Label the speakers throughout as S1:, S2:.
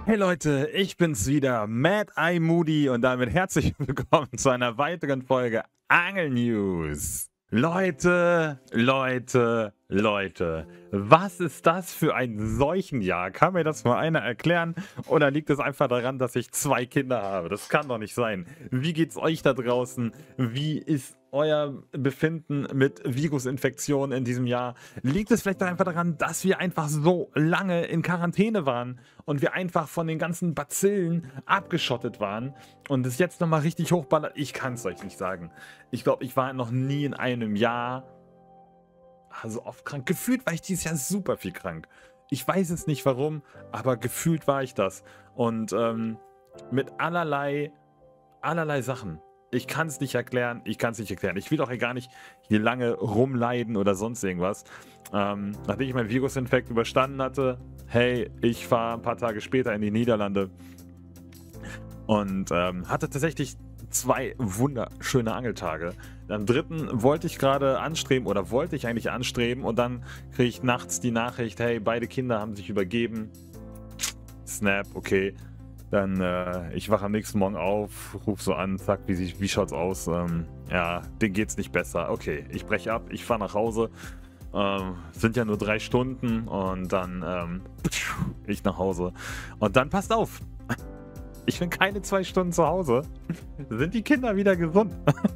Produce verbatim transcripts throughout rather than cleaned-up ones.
S1: Hey Leute, ich bin's wieder, Mad Eye Moody und damit herzlich willkommen zu einer weiteren Folge Angel News. Leute, Leute, Leute, was ist das für ein Seuchenjahr? Kann mir das mal einer erklären? Oder liegt es einfach daran, dass ich zwei Kinder habe? Das kann doch nicht sein. Wie geht's euch da draußen? Wie ist euer Befinden mit Virusinfektionen in diesem Jahr? Liegt es vielleicht einfach daran, dass wir einfach so lange in Quarantäne waren und wir einfach von den ganzen Bazillen abgeschottet waren und es jetzt nochmal richtig hochballert? Ich kann es euch nicht sagen. Ich glaube, ich war noch nie in einem Jahr so oft krank. Gefühlt war ich dieses Jahr super viel krank. Ich weiß es nicht warum, aber gefühlt war ich das. Und ähm, mit allerlei, allerlei Sachen. Ich kann es nicht erklären, ich kann es nicht erklären. Ich will auch gar nicht hier lange rumleiden oder sonst irgendwas. Ähm, nachdem ich meinen Virusinfekt überstanden hatte, hey, ich fahre ein paar Tage später in die Niederlande und ähm, hatte tatsächlich zwei wunderschöne Angeltage. Am dritten wollte ich gerade anstreben oder wollte ich eigentlich anstreben und dann kriege ich nachts die Nachricht, hey, beide Kinder haben sich übergeben. Snap, okay. Dann, äh, ich wache am nächsten Morgen auf, ruf so an, zack, wie, wie schaut's aus? Ähm, ja, denen geht's nicht besser. Okay, ich breche ab, ich fahre nach Hause. Ähm, sind ja nur drei Stunden und dann, ähm, ich nach Hause. Und dann passt auf. Ich bin keine zwei Stunden zu Hause. Sind die Kinder wieder gesund?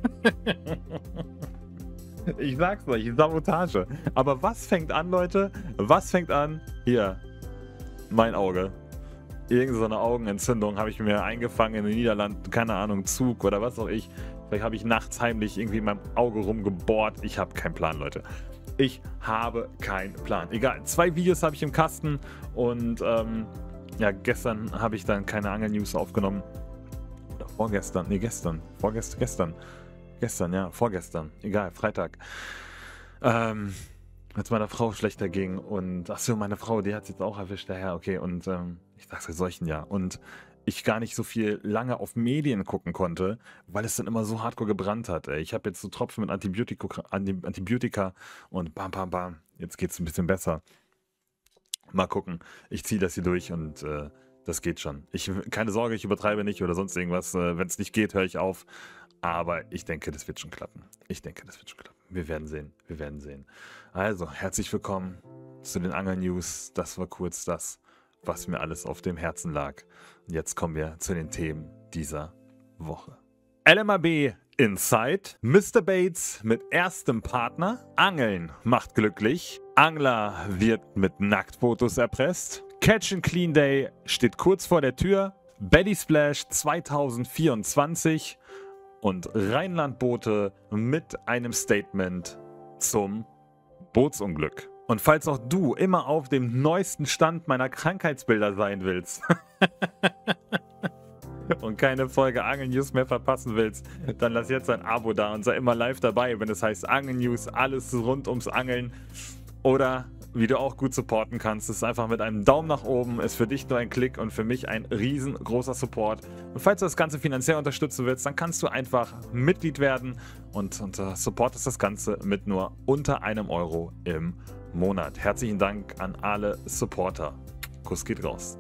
S1: Ich sag's euch, Sabotage. Aber was fängt an, Leute? Was fängt an? Hier, mein Auge. Irgend so eine Augenentzündung habe ich mir eingefangen in den Niederlanden. Keine Ahnung, Zug oder was auch ich. Vielleicht habe ich nachts heimlich irgendwie in meinem Auge rumgebohrt. Ich habe keinen Plan, Leute. Ich habe keinen Plan. Egal, zwei Videos habe ich im Kasten und ähm, ja, gestern habe ich dann keine Angel-News aufgenommen. Oder vorgestern, nee, gestern. Vorgestern, gestern. Gestern, ja, vorgestern. Egal, Freitag. Ähm, als meiner Frau schlechter ging und, achso, meine Frau, die hat es jetzt auch erwischt, daher, okay, und ähm, ich sag's ja solchen ja. Und ich gar nicht so viel lange auf Medien gucken konnte, weil es dann immer so hardcore gebrannt hat. Ey. Ich habe jetzt so Tropfen mit Antibiotika, Antibiotika und bam, bam, bam. Jetzt geht's ein bisschen besser. Mal gucken. Ich ziehe das hier durch und äh, das geht schon. Ich, keine Sorge, ich übertreibe nicht oder sonst irgendwas. Äh, Wenn es nicht geht, höre ich auf. Aber ich denke, das wird schon klappen. Ich denke, das wird schon klappen. Wir werden sehen. Wir werden sehen. Also, herzlich willkommen zu den Angel-News. Das war kurz das, was mir alles auf dem Herzen lag. Und jetzt kommen wir zu den Themen dieser Woche. L M A B Inside, Mister Bates mit erstem Partner, Angeln macht glücklich, Angler wird mit Nacktfotos erpresst, Catch and Clean Day steht kurz vor der Tür, Betty Splash zwanzig vierundzwanzig und Rheinland-Boote mit einem Statement zum Bootsunglück. Und falls auch du immer auf dem neuesten Stand meiner Krankheitsbilder sein willst und keine Folge Angel News mehr verpassen willst, dann lass jetzt ein Abo da und sei immer live dabei, wenn es heißt Angel News, alles rund ums Angeln. Oder wie du auch gut supporten kannst, ist einfach mit einem Daumen nach oben, ist für dich nur ein Klick und für mich ein riesengroßer Support. Und falls du das Ganze finanziell unterstützen willst, dann kannst du einfach Mitglied werden und, und uh, supportest das Ganze mit nur unter einem Euro im Monat. Herzlichen Dank an alle Supporter. Kuss geht raus.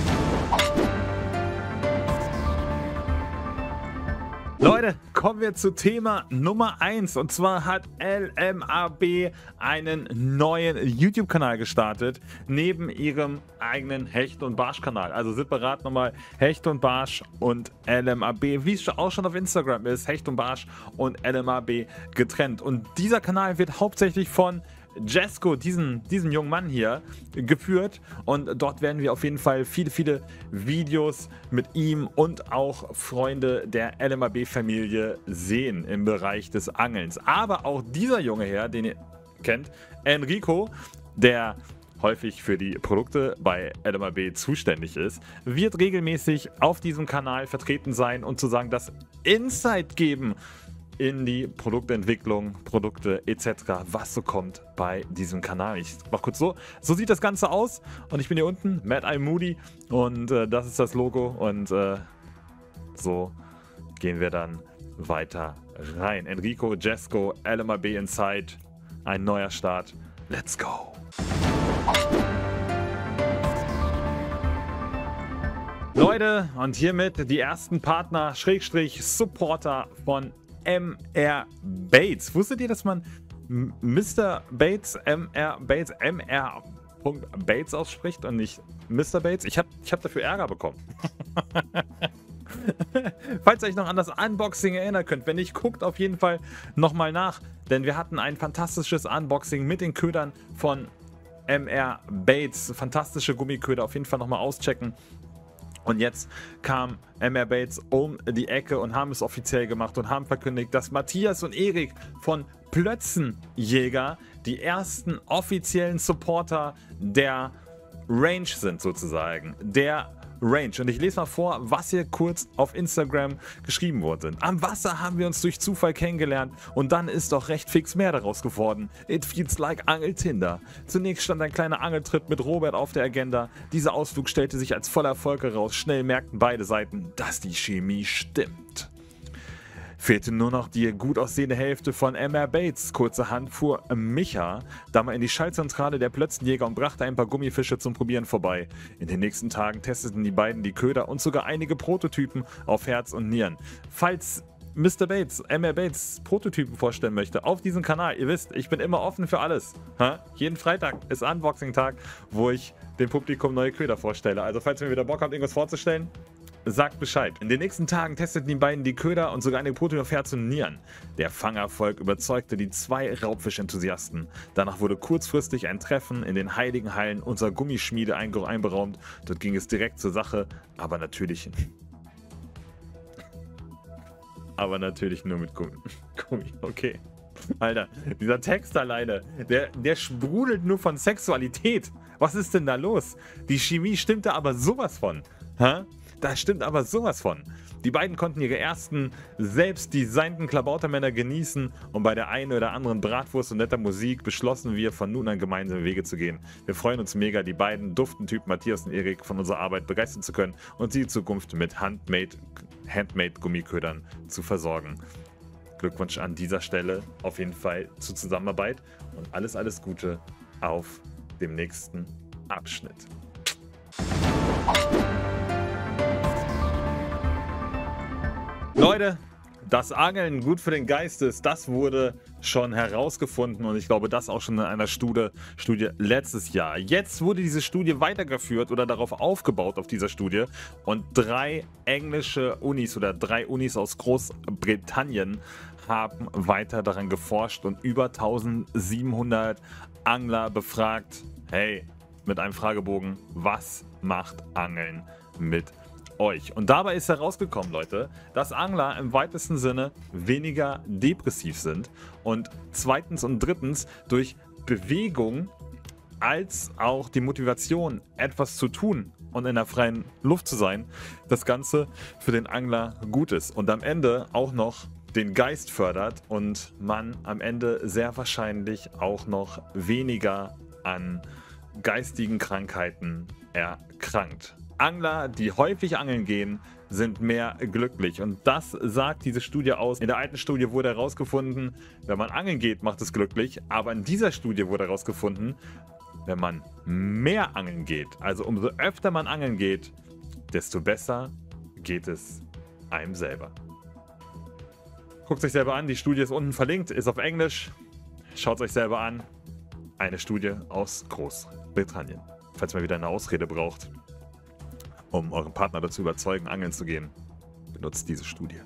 S1: Leute, kommen wir zu Thema Nummer eins. Und zwar hat L M A B einen neuen YouTube-Kanal gestartet, neben ihrem eigenen Hecht- und Barsch-Kanal. Also separat nochmal Hecht und Barsch und L M A B, wie es auch schon auf Instagram ist, Hecht und Barsch und L M A B getrennt. Und dieser Kanal wird hauptsächlich von Jesko, diesen, diesen jungen Mann hier, geführt und dort werden wir auf jeden Fall viele, viele Videos mit ihm und auch Freunde der L M A B-Familie sehen im Bereich des Angelns. Aber auch dieser junge Herr, den ihr kennt, Enrico, der häufig für die Produkte bei L M A B zuständig ist, wird regelmäßig auf diesem Kanal vertreten sein und zu sagen, das Insight geben in die Produktentwicklung, Produkte et cetera, was so kommt bei diesem Kanal. Ich mach kurz so. So sieht das Ganze aus und ich bin hier unten, Mad Eye Moody und äh, das ist das Logo und äh, so gehen wir dann weiter rein. Enrico, Jesko, L M A B Inside, ein neuer Start. Let's go! Leute, und hiermit die ersten Partner, Schrägstrich, Supporter von M R Bates. Wusstet ihr, dass man Mister Bates, M R Bates, M R Bates ausspricht und nicht Mister Bates? Ich habe ich hab dafür Ärger bekommen. Falls ihr euch noch an das Unboxing erinnern könnt, wenn nicht, guckt auf jeden Fall nochmal nach, denn wir hatten ein fantastisches Unboxing mit den Ködern von M R Bates. Fantastische Gummiköder, auf jeden Fall nochmal auschecken. Und jetzt kam M R Bates um die Ecke und haben es offiziell gemacht und haben verkündigt, dass Matthias und Erik von Plötzenjäger die ersten offiziellen Supporter der Range sind, sozusagen. Der Range. Und ich lese mal vor, was hier kurz auf Instagram geschrieben wurde. Am Wasser haben wir uns durch Zufall kennengelernt und dann ist doch recht fix mehr daraus geworden. It feels like Angeltinder. Zunächst stand ein kleiner Angeltrip mit Robert auf der Agenda. Dieser Ausflug stellte sich als voller Erfolg heraus. Schnell merkten beide Seiten, dass die Chemie stimmt. Fehlte nur noch die gut aussehende Hälfte von M R Bates. Kurzerhand fuhr Micha da mal in die Schaltzentrale der Plötzenjäger und brachte ein paar Gummifische zum Probieren vorbei. In den nächsten Tagen testeten die beiden die Köder und sogar einige Prototypen auf Herz und Nieren. Falls Mister Bates, M R Bates Prototypen vorstellen möchte auf diesem Kanal, ihr wisst, ich bin immer offen für alles. Ha? Jeden Freitag ist Unboxing-Tag, wo ich dem Publikum neue Köder vorstelle. Also falls ihr wieder Bock habt, irgendwas vorzustellen, sagt Bescheid. In den nächsten Tagen testeten die beiden die Köder und sogar eine Prototyp auf Herz und Nieren. Der Fangerfolg überzeugte die zwei Raubfisch-Enthusiasten. Danach wurde kurzfristig ein Treffen in den heiligen Hallen unserer Gummischmiede einberaumt. Dort ging es direkt zur Sache, aber natürlich... aber natürlich nur mit Gummi. Gummi, okay. Alter, dieser Text alleine, der, der sprudelt nur von Sexualität. Was ist denn da los? Die Chemie stimmte aber sowas von. Hä? Da stimmt aber sowas von. Die beiden konnten ihre ersten selbst designten Klabautermänner genießen und bei der einen oder anderen Bratwurst und netter Musik beschlossen wir, von nun an gemeinsame Wege zu gehen. Wir freuen uns mega, die beiden Duftentypen Matthias und Erik von unserer Arbeit begeistern zu können und sie in Zukunft mit Handmade, Handmade Gummiködern zu versorgen. Glückwunsch an dieser Stelle auf jeden Fall zur Zusammenarbeit und alles, alles Gute auf dem nächsten Abschnitt. Leute, das Angeln gut für den Geist ist, das wurde schon herausgefunden und ich glaube, das auch schon in einer Studie, Studie letztes Jahr. Jetzt wurde diese Studie weitergeführt oder darauf aufgebaut auf dieser Studie und drei englische Unis oder drei Unis aus Großbritannien haben weiter daran geforscht und über eintausendsiebenhundert Angler befragt. Hey, mit einem Fragebogen, was macht Angeln mit euch? Und dabei ist herausgekommen, Leute, dass Angler im weitesten Sinne weniger depressiv sind und zweitens und drittens durch Bewegung als auch die Motivation, etwas zu tun und in der freien Luft zu sein, das Ganze für den Angler gut ist und am Ende auch noch den Geist fördert und man am Ende sehr wahrscheinlich auch noch weniger an geistigen Krankheiten erkrankt. Angler, die häufig angeln gehen, sind mehr glücklich. Und das sagt diese Studie aus. In der alten Studie wurde herausgefunden, wenn man angeln geht, macht es glücklich. Aber in dieser Studie wurde herausgefunden, wenn man mehr angeln geht, also umso öfter man angeln geht, desto besser geht es einem selber. Guckt es euch selber an, die Studie ist unten verlinkt, ist auf Englisch. Schaut es euch selber an. Eine Studie aus Großbritannien. Falls man wieder eine Ausrede braucht, um euren Partner dazu überzeugen, angeln zu gehen, benutzt diese Studie.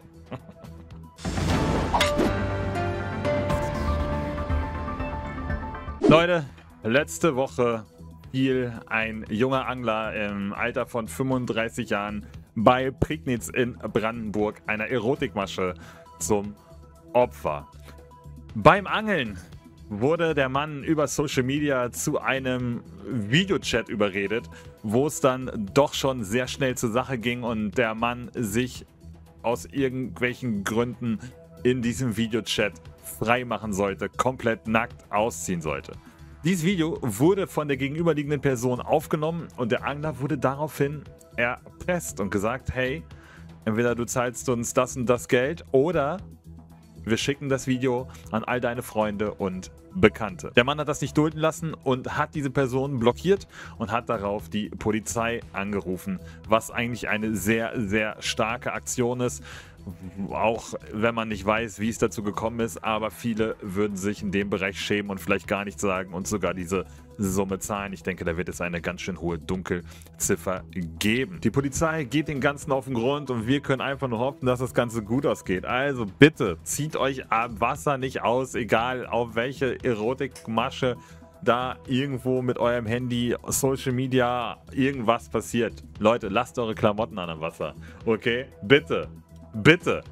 S1: Leute, letzte Woche fiel ein junger Angler im Alter von fünfunddreißig Jahren bei Prignitz in Brandenburg einer Erotikmasche zum Opfer. Beim Angeln wurde der Mann über Social Media zu einem Videochat überredet, wo es dann doch schon sehr schnell zur Sache ging und der Mann sich aus irgendwelchen Gründen in diesem Videochat frei machen sollte, komplett nackt ausziehen sollte. Dieses Video wurde von der gegenüberliegenden Person aufgenommen und der Angler wurde daraufhin erpresst und gesagt, hey, entweder du zahlst uns das und das Geld oder wir schicken das Video an all deine Freunde und Bekannte. Der Mann hat das nicht dulden lassen und hat diese Person blockiert und hat darauf die Polizei angerufen, was eigentlich eine sehr, sehr starke Aktion ist. Auch wenn man nicht weiß, wie es dazu gekommen ist, aber viele würden sich in dem Bereich schämen und vielleicht gar nichts sagen und sogar diese Summe zahlen. Ich denke, da wird es eine ganz schön hohe Dunkelziffer geben. Die Polizei geht den Ganzen auf den Grund und wir können einfach nur hoffen, dass das Ganze gut ausgeht. Also bitte, zieht euch am Wasser nicht aus, egal auf welche Erotikmasche da irgendwo mit eurem Handy, Social Media, irgendwas passiert. Leute, lasst eure Klamotten an am Wasser. Okay? Bitte. Bitte.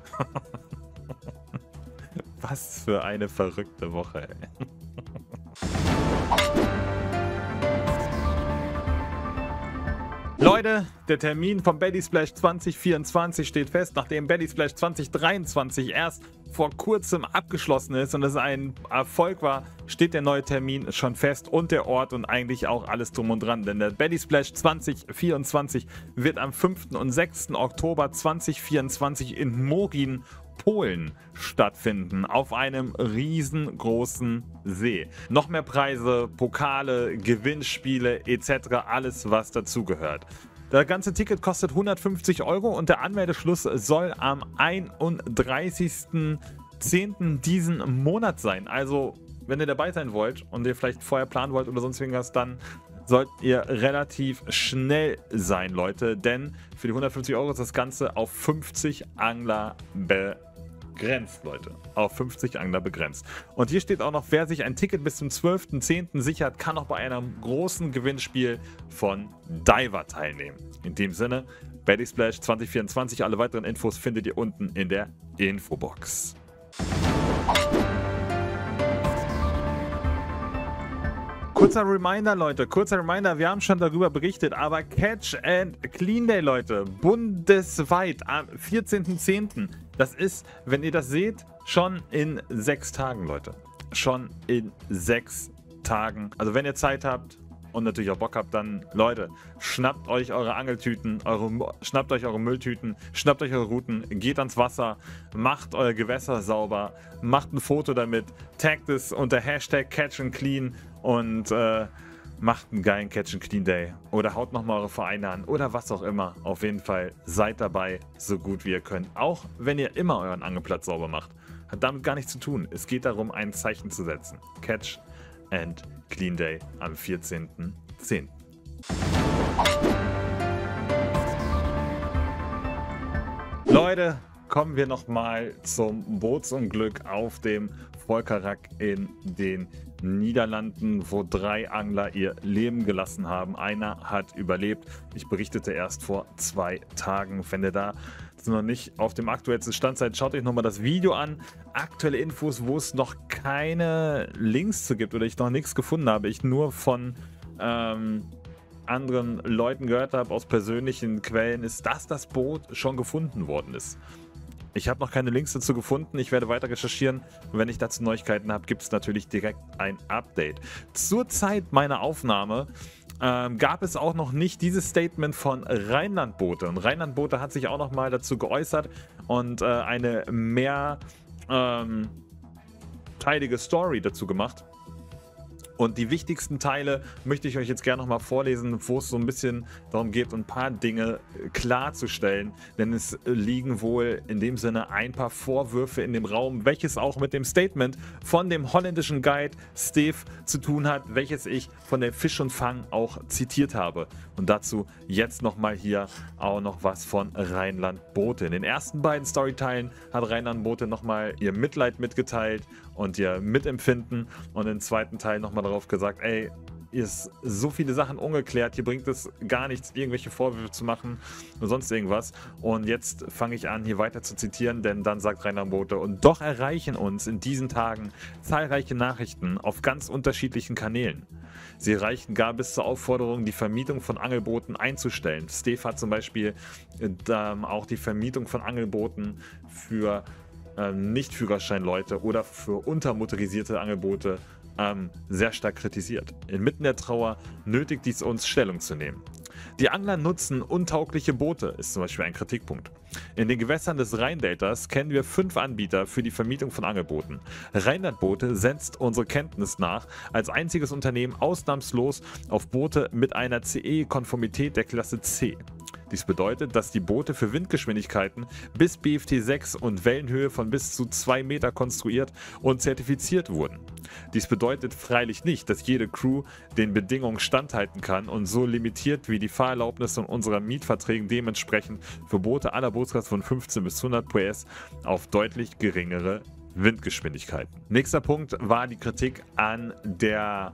S1: Was für eine verrückte Woche, ey. Leute, der Termin vom Belly Splash zwanzig vierundzwanzig steht fest, nachdem Belly Splash zwanzig dreiundzwanzig erst vor kurzem abgeschlossen ist und es ein Erfolg war, steht der neue Termin schon fest und der Ort und eigentlich auch alles drum und dran. Denn der Belly Splash zwanzig vierundzwanzig wird am fünften und sechsten Oktober zweitausendvierundzwanzig in Morin, Polen stattfinden, auf einem riesengroßen See. Noch mehr Preise, Pokale, Gewinnspiele et cetera, alles was dazugehört. Das ganze Ticket kostet hundertfünfzig Euro und der Anmeldeschluss soll am einunddreißigsten zehnten diesen Monat sein. Also, wenn ihr dabei sein wollt und ihr vielleicht vorher planen wollt oder sonst irgendwas, dann solltet ihr relativ schnell sein, Leute. Denn für die hundertfünfzig Euro ist das Ganze auf fünfzig Angler begrenzt, Leute. Auf fünfzig Angler begrenzt. Und hier steht auch noch, wer sich ein Ticket bis zum zwölften zehnten sichert, kann auch bei einem großen Gewinnspiel von Diver teilnehmen. In dem Sinne, Belly Splash zwanzig vierundzwanzig. Alle weiteren Infos findet ihr unten in der Infobox. Kurzer Reminder, Leute, kurzer Reminder, wir haben schon darüber berichtet, aber Catch and Clean Day, Leute, bundesweit am vierzehnten zehnten Das ist, wenn ihr das seht, schon in sechs Tagen, Leute. Schon in sechs Tagen. Also wenn ihr Zeit habt und natürlich auch Bock habt, dann, Leute, schnappt euch eure Angeltüten, eure, schnappt euch eure Mülltüten, schnappt euch eure Routen, geht ans Wasser, macht euer Gewässer sauber, macht ein Foto damit, taggt es unter Hashtag Catch and Clean und äh, macht einen geilen Catch and Clean Day oder haut nochmal eure Vereine an oder was auch immer. Auf jeden Fall seid dabei, so gut wie ihr könnt. Auch wenn ihr immer euren Angelplatz sauber macht. Hat damit gar nichts zu tun. Es geht darum, ein Zeichen zu setzen. Catch and Clean Day am vierzehnten zehnten Leute, kommen wir nochmal zum Bootsunglück auf dem Volkerak in den Niederlanden, wo drei Angler ihr Leben gelassen haben. Einer hat überlebt. Ich berichtete erst vor zwei Tagen. Wenn ihr da noch nicht auf dem aktuellsten Stand seid, schaut euch nochmal das Video an. Aktuelle Infos, wo es noch keine Links zu gibt oder ich noch nichts gefunden habe. Ich nur von ähm, anderen Leuten gehört habe, aus persönlichen Quellen, ist, dass das Boot schon gefunden worden ist. Ich habe noch keine Links dazu gefunden. Ich werde weiter recherchieren. Und wenn ich dazu Neuigkeiten habe, gibt es natürlich direkt ein Update. Zur Zeit meiner Aufnahme ähm, gab es auch noch nicht dieses Statement von Rheinland-Boote. Und Rheinland-Boote hat sich auch noch mal dazu geäußert und äh, eine mehr ähm, teilige Story dazu gemacht. Und die wichtigsten Teile möchte ich euch jetzt gerne nochmal vorlesen, wo es so ein bisschen darum geht, ein paar Dinge klarzustellen. Denn es liegen wohl in dem Sinne ein paar Vorwürfe in dem Raum, welches auch mit dem Statement von dem holländischen Guide Steve zu tun hat, welches ich von der Fisch und Fang auch zitiert habe. Und dazu jetzt nochmal hier auch noch was von Rheinland-Boote. In den ersten beiden Storyteilen hat Rheinland-Boote nochmal ihr Mitleid mitgeteilt und ihr Mitempfinden und im zweiten Teil nochmal darauf gesagt, ey, hier ist so viele Sachen ungeklärt, hier bringt es gar nichts, irgendwelche Vorwürfe zu machen oder sonst irgendwas. Und jetzt fange ich an, hier weiter zu zitieren, denn dann sagt Rheinland-Boote, und doch erreichen uns in diesen Tagen zahlreiche Nachrichten auf ganz unterschiedlichen Kanälen. Sie reichten gar bis zur Aufforderung, die Vermietung von Angelbooten einzustellen. Steve hat zum Beispiel ähm, auch die Vermietung von Angelbooten für ähm, Nicht-Führerschein-Leute oder für untermotorisierte Angelboote ähm, sehr stark kritisiert. Inmitten der Trauer nötigt dies uns, Stellung zu nehmen. Die Angler nutzen untaugliche Boote, ist zum Beispiel ein Kritikpunkt. In den Gewässern des Rheindeltas kennen wir fünf Anbieter für die Vermietung von Angelbooten. Rheinland-Boote setzt unsere Kenntnis nach als einziges Unternehmen ausnahmslos auf Boote mit einer C E-Konformität der Klasse C. Dies bedeutet, dass die Boote für Windgeschwindigkeiten bis B F T sechs und Wellenhöhe von bis zu zwei Meter konstruiert und zertifiziert wurden. Dies bedeutet freilich nicht, dass jede Crew den Bedingungen standhalten kann und so limitiert wie die Fahrerlaubnisse unserer Mietverträgen dementsprechend für Boote aller Bootsklassen von fünfzehn bis hundert P S auf deutlich geringere Windgeschwindigkeiten. Nächster Punkt war die Kritik an der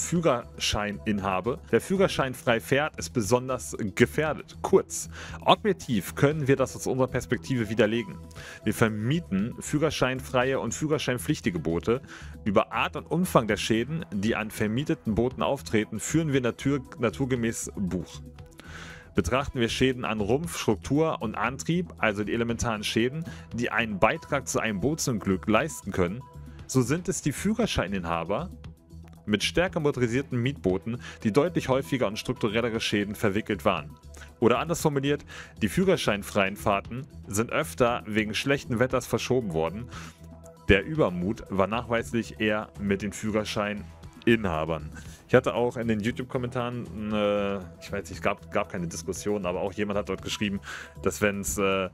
S1: Führerscheininhaber. Der führerscheinfrei fährt, ist besonders gefährdet. Kurz, objektiv können wir das aus unserer Perspektive widerlegen. Wir vermieten führerscheinfreie und führerscheinpflichtige Boote. Über Art und Umfang der Schäden, die an vermieteten Booten auftreten, führen wir natur naturgemäß Buch. Betrachten wir Schäden an Rumpf, Struktur und Antrieb, also die elementaren Schäden, die einen Beitrag zu einem Bootsunglück leisten können, so sind es die Führerscheininhaber mit stärker motorisierten Mietbooten, die deutlich häufiger und strukturellere Schäden verwickelt waren. Oder anders formuliert, die führerscheinfreien Fahrten sind öfter wegen schlechten Wetters verschoben worden. Der Übermut war nachweislich eher mit den Führerscheininhabern. Ich hatte auch in den YouTube-Kommentaren, äh, ich weiß nicht, es gab, gab keine Diskussion, aber auch jemand hat dort geschrieben, dass wenn es äh,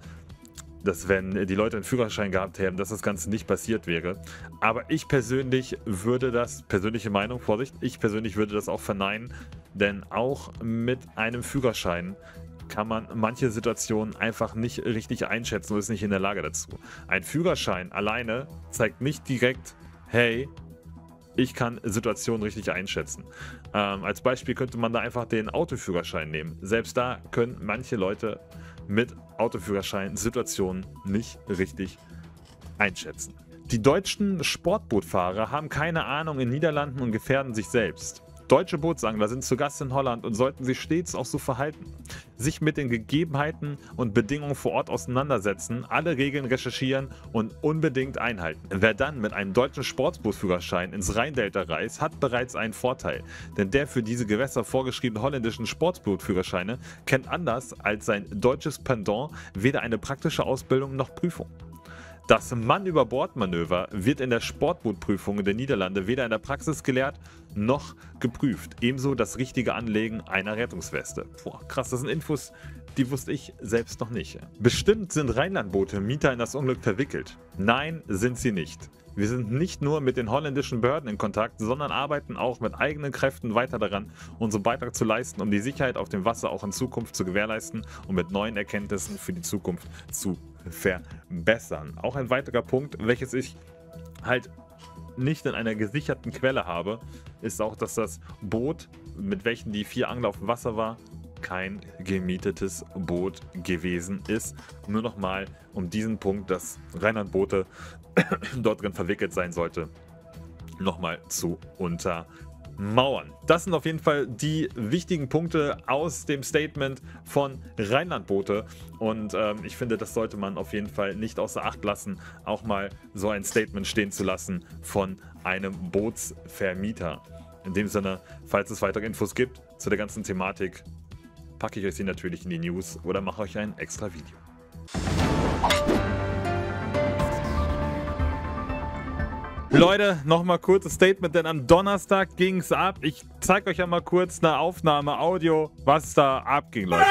S1: dass wenn die Leute einen Führerschein gehabt hätten, dass das Ganze nicht passiert wäre. Aber ich persönlich würde das, persönliche Meinung, Vorsicht, ich persönlich würde das auch verneinen, denn auch mit einem Führerschein kann man manche Situationen einfach nicht richtig einschätzen und ist nicht in der Lage dazu. Ein Führerschein alleine zeigt nicht direkt, hey, ich kann Situationen richtig einschätzen. Ähm, als Beispiel könnte man da einfach den Autoführerschein nehmen. Selbst da können manche Leute mit Autoführerschein Situationen nicht richtig einschätzen. Die deutschen Sportbootfahrer haben keine Ahnung in Niederlanden und gefährden sich selbst. Deutsche Bootsangler sind zu Gast in Holland und sollten sich stets auch so verhalten. Sich mit den Gegebenheiten und Bedingungen vor Ort auseinandersetzen, alle Regeln recherchieren und unbedingt einhalten. Wer dann mit einem deutschen Sportbootführerschein ins Rheindelta reist, hat bereits einen Vorteil, denn der für diese Gewässer vorgeschriebene holländischen Sportbootführerscheine kennt anders als sein deutsches Pendant weder eine praktische Ausbildung noch Prüfung. Das Mann-über-Bord-Manöver wird in der Sportbootprüfung der Niederlande weder in der Praxis gelehrt noch geprüft. Ebenso das richtige Anlegen einer Rettungsweste. Boah, krass, das sind Infos, die wusste ich selbst noch nicht. Bestimmt sind Rheinlandboote Mieter in das Unglück verwickelt. Nein, sind sie nicht. Wir sind nicht nur mit den holländischen Behörden in Kontakt, sondern arbeiten auch mit eigenen Kräften weiter daran, unseren Beitrag zu leisten, um die Sicherheit auf dem Wasser auch in Zukunft zu gewährleisten und mit neuen Erkenntnissen für die Zukunft zu verbessern. Auch ein weiterer Punkt, welches ich halt nicht in einer gesicherten Quelle habe, ist auch, dass das Boot, mit welchem die vier Angler auf dem Wasser war, kein gemietetes Boot gewesen ist. Nur nochmal um diesen Punkt, dass Rheinlandboote dort drin verwickelt sein sollte, nochmal zu untermauern. Das sind auf jeden Fall die wichtigen Punkte aus dem Statement von Rheinlandboote und ähm, ich finde, das sollte man auf jeden Fall nicht außer Acht lassen, auch mal so ein Statement stehen zu lassen von einem Bootsvermieter. In dem Sinne, falls es weitere Infos gibt zu der ganzen Thematik, packe ich euch sie natürlich in die News oder mache euch ein extra Video. Leute, nochmal kurzes Statement, denn am Donnerstag ging es ab. Ich zeige euch ja mal kurz eine Aufnahme, Audio, was da abging, Leute.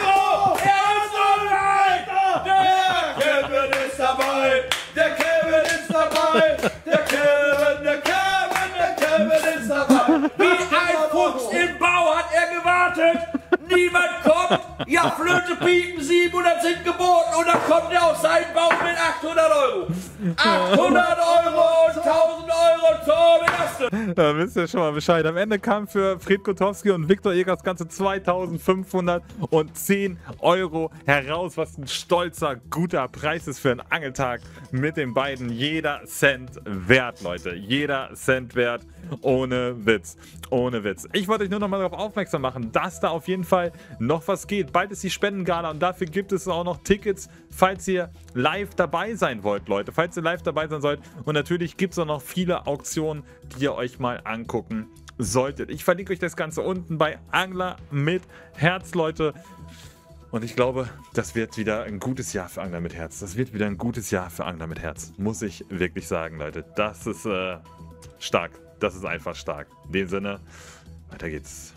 S2: Der Kevin ist dabei! Der Kevin ist dabei! Der Kevin, der Kevin, der Kevin ist dabei! Wie ein Fuchs im Bau hat er gewartet! Niemand kommt! Ja, Flöte piepen, siebenhundert sind geboten und dann kommt er auf seinen Bau mit achthundert Euro! achthundert Euro und tausend Euro zur Belastung!
S1: Da wisst ihr schon mal Bescheid. Am Ende kam für Fred Kotowski und Viktor Egers ganze zweitausendfünfhundertzehn Euro heraus, was ein stolzer, guter Preis ist für einen Angeltag mit den beiden. Jeder Cent wert, Leute. Jeder Cent wert. Ohne Witz. Ohne Witz. Ich wollte euch nur noch mal darauf aufmerksam machen, dass da auf jeden Fall noch was geht. Bald ist die Spendengala und dafür gibt es auch noch Tickets, falls ihr live dabei sein wollt, Leute. Falls ihr live dabei sein sollt. Und natürlich gibt es auch noch viele Auktionen, die ihr euch mal angucken solltet. Ich verlinke euch das Ganze unten bei Angler mit Herz, Leute. Und ich glaube, das wird wieder ein gutes Jahr für Angler mit Herz. Das wird wieder ein gutes Jahr für Angler mit Herz. Muss ich wirklich sagen, Leute. Das ist äh, stark. Das ist einfach stark. In dem Sinne, weiter geht's.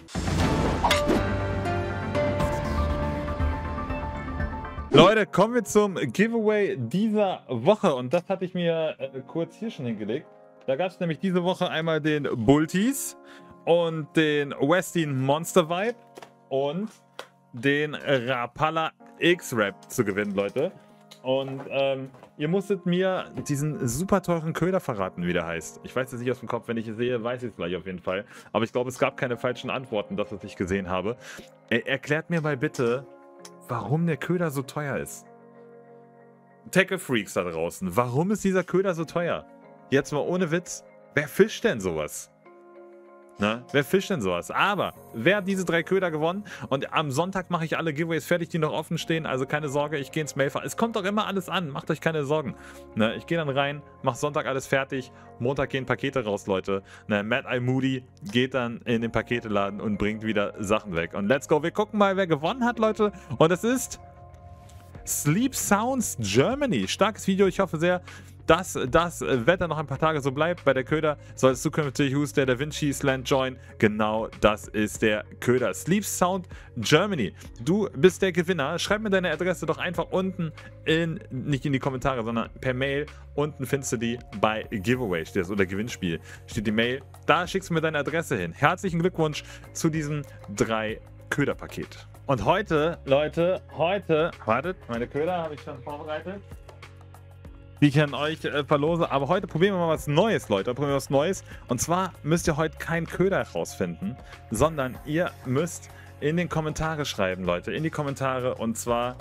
S1: Leute, kommen wir zum Giveaway dieser Woche. Und das hatte ich mir äh, kurz hier schon hingelegt. Da gab es nämlich diese Woche einmal den Bulties und den Westin Monster Vibe und den Rapala X-Rap zu gewinnen, Leute. Und ähm, ihr musstet mir diesen super teuren Köder verraten, wie der heißt. Ich weiß es nicht aus dem Kopf, wenn ich es sehe, weiß ich es gleich auf jeden Fall. Aber ich glaube, es gab keine falschen Antworten, das, was ich gesehen habe. Er erklärt mir mal bitte, warum der Köder so teuer ist. Tackle Freaks da draußen, warum ist dieser Köder so teuer? Jetzt mal ohne Witz, wer fischt denn sowas? Na, wer fischt denn sowas? Aber wer hat diese drei Köder gewonnen? Und am Sonntag mache ich alle Giveaways fertig, die noch offen stehen. Also keine Sorge, ich gehe ins Mailfach. Es kommt doch immer alles an, macht euch keine Sorgen. Na, ich gehe dann rein, mache Sonntag alles fertig. Montag gehen Pakete raus, Leute. Na, Mad Eye Moody geht dann in den Paketeladen und bringt wieder Sachen weg. Und let's go, wir gucken mal, wer gewonnen hat, Leute. Und es ist Sleep Sounds Germany. Starkes Video, ich hoffe sehr, dass das Wetter noch ein paar Tage so bleibt. Bei der Köder soll es zukünftig Who's der Da Vinci Slant Join. Genau das ist der Köder. Sleep Sound Germany. Du bist der Gewinner. Schreib mir deine Adresse doch einfach unten in, nicht in die Kommentare, sondern per Mail. Unten findest du die bei Giveaway steht das, oder Gewinnspiel. Steht die Mail. Da schickst du mir deine Adresse hin. Herzlichen Glückwunsch zu diesem drei Köderpaket. Und heute, Leute, heute, wartet, meine Köder habe ich schon vorbereitet. Die ich an euch äh, verlose. Aber heute probieren wir mal was Neues, Leute. Probieren wir was Neues. Und zwar müsst ihr heute keinen Köder herausfinden, sondern ihr müsst in den Kommentare schreiben, Leute. In die Kommentare. Und zwar,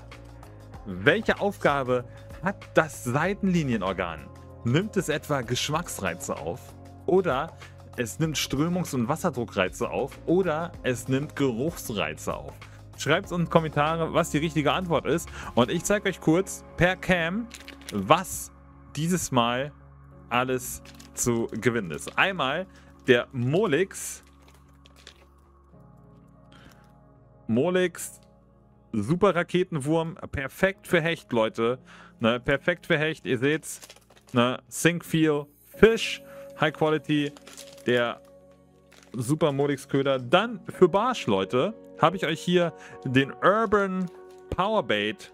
S1: welche Aufgabe hat das Seitenlinienorgan? Nimmt es etwa Geschmacksreize auf? Oder es nimmt Strömungs- und Wasserdruckreize auf? Oder es nimmt Geruchsreize auf? Schreibt es in die Kommentare, was die richtige Antwort ist. Und ich zeige euch kurz per Cam, was dieses Mal alles zu gewinnen ist. Einmal der Molix. Molix Super Raketenwurm. Perfekt für Hecht, Leute. Ne, perfekt für Hecht. Ihr seht's. Ne, Sink Feel Fish. High Quality. Der Super Molix Köder. Dann für Barsch, Leute, habe ich euch hier den Urban Powerbait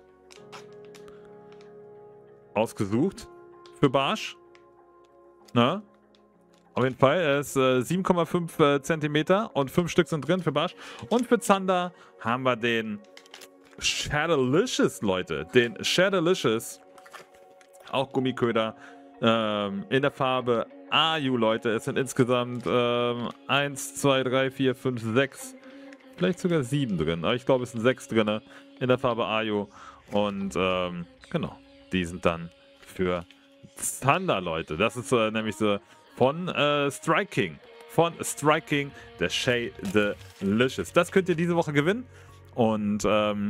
S1: ausgesucht für Barsch. Na? Auf jeden Fall, er ist äh, sieben Komma fünf äh, Zentimeter und fünf Stück sind drin für Barsch. Und für Zander haben wir den Shadowlicious, Leute. Den Shadowlicious, auch Gummiköder, ähm, in der Farbe Ayu, Leute. Es sind insgesamt ähm, eins, zwei, drei, vier, fünf, sechs, vielleicht sogar sieben drin. Aber ich glaube, es sind sechs drin in der Farbe Ayu. Und ähm, genau. Die sind dann für Thunder, Leute. Das ist äh, nämlich so von äh, Strike King. Von Strike King, der Shay Delicious. Das könnt ihr diese Woche gewinnen. Und ähm,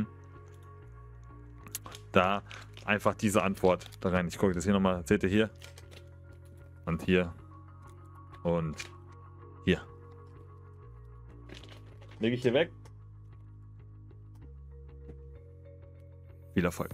S1: da einfach diese Antwort da rein. Ich gucke das hier nochmal. Seht ihr hier? Und hier. Und hier. Lege ich hier weg. Viel Erfolg.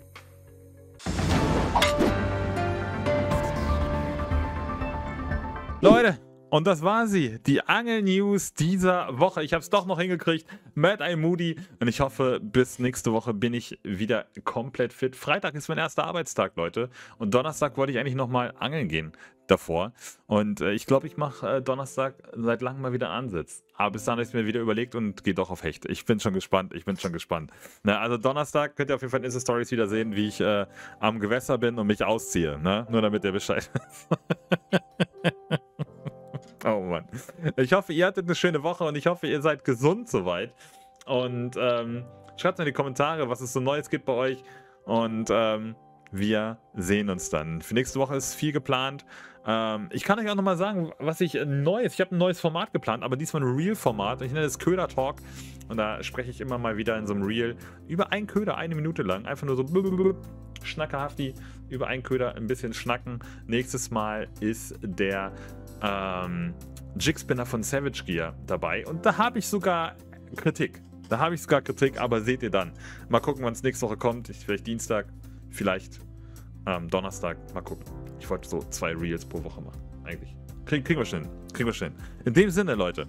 S1: Leute, und das war sie, die Angel-News dieser Woche. Ich habe es doch noch hingekriegt, Mad Eye Moody. Und ich hoffe, bis nächste Woche bin ich wieder komplett fit. Freitag ist mein erster Arbeitstag, Leute. Und Donnerstag wollte ich eigentlich nochmal angeln gehen davor. Und äh, ich glaube, ich mache äh, Donnerstag seit langem mal wieder einen Ansitz. Aber bis dahin habe ich mir wieder überlegt und gehe doch auf Hecht. Ich bin schon gespannt, ich bin schon gespannt. Na, also Donnerstag könnt ihr auf jeden Fall in Insta-Stories wieder sehen, wie ich äh, am Gewässer bin und mich ausziehe. Ne? Nur damit ihr Bescheid wisst. Oh Mann. Ich hoffe, ihr hattet eine schöne Woche und ich hoffe, ihr seid gesund soweit. Und ähm, schreibt in die Kommentare, was es so Neues gibt bei euch. Und ähm, wir sehen uns dann. Für nächste Woche ist viel geplant. Ähm, ich kann euch auch nochmal sagen, was ich Neues, ich habe ein neues Format geplant, aber diesmal ein Reel-Format. Ich nenne es Köder Talk. Und da spreche ich immer mal wieder in so einem Reel über einen Köder, eine Minute lang. Einfach nur so schnackerhafti über einen Köder ein bisschen schnacken. Nächstes Mal ist der ähm, Jigspinner von Savage Gear dabei. Und da habe ich sogar Kritik. Da habe ich sogar Kritik, aber seht ihr dann. Mal gucken, wann es nächste Woche kommt. Ich, vielleicht Dienstag, vielleicht ähm, Donnerstag. Mal gucken. Ich wollte so zwei Reels pro Woche machen, eigentlich. Krieg, kriegen wir schon hin. Kriegen wir schon hin. In dem Sinne, Leute.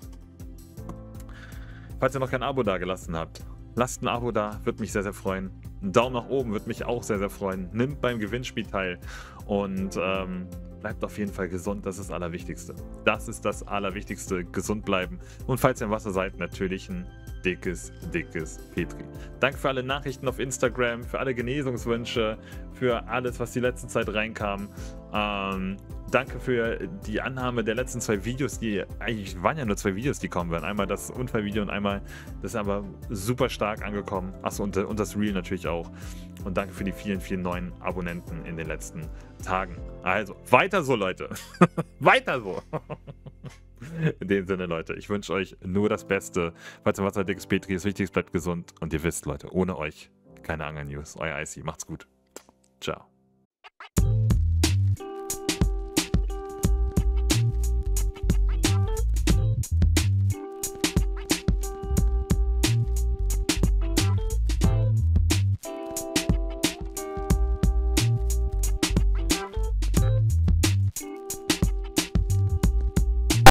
S1: Falls ihr noch kein Abo da gelassen habt, lasst ein Abo da, würde mich sehr, sehr freuen. Ein Daumen nach oben würde mich auch sehr, sehr freuen. Nimmt beim Gewinnspiel teil und ähm, bleibt auf jeden Fall gesund, das ist das Allerwichtigste. Das ist das Allerwichtigste, gesund bleiben. Und falls ihr im Wasser seid, natürlich ein dickes, dickes Petri. Danke für alle Nachrichten auf Instagram, für alle Genesungswünsche, für alles, was die letzte Zeit reinkam. Ähm, danke für die Annahme der letzten zwei Videos, die eigentlich waren ja nur zwei Videos, die kommen werden. Einmal das Unfallvideo und einmal das ist aber super stark angekommen. Achso, und, und das Reel natürlich auch. Und danke für die vielen, vielen neuen Abonnenten in den letzten Tagen. Also, weiter so, Leute. Weiter so. In dem Sinne, Leute, ich wünsche euch nur das Beste. Falls ihr Wasser dickes Petri ist, wichtig, bleibt gesund. Und ihr wisst, Leute, ohne euch keine Angel-News. Euer Icy, macht's gut. Ciao.